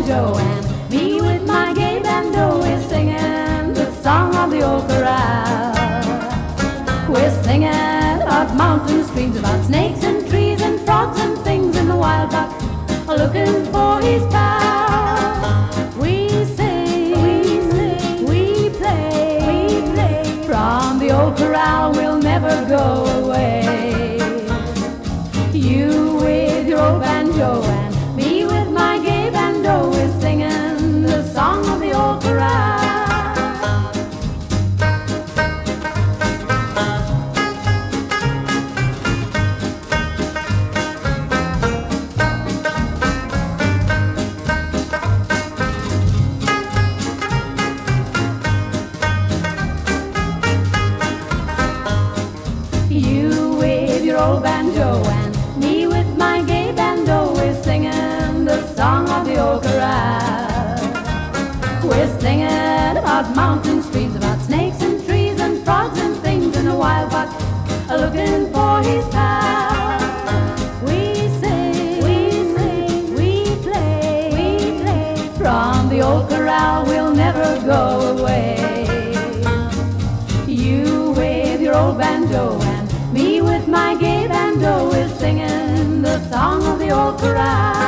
banjo, and me with my gay banjo is singing the song of the old corral. We're singing about mountain streams, about snakes and trees and frogs and things in the wild buck, looking for his pal. We sing, we play, from the old corral we'll never go away. You with your old banjo and me with my gay banjo is singing the song of the old corral. You with your old banjo and me with my gay banjo, we're singing the song of the old corral. We're singing about mountain streams, about snakes and trees and frogs and things in a wild buck, looking for his pal. We sing, we play, from the old corral we'll never go away. You with your old banjo and me with my gay banjo is singing the song of the old corral.